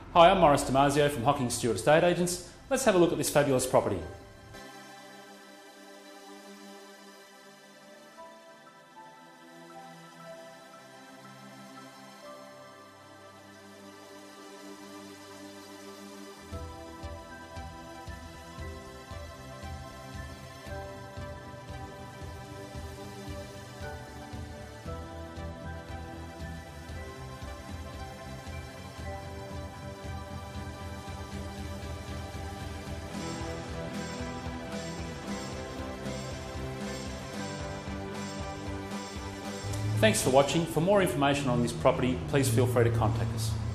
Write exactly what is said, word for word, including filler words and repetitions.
Hi, I'm Maurice Damasio from Hocking Stewart Estate Agents. Let's have a look at this fabulous property. Thanks for watching. For more information on this property, please feel free to contact us.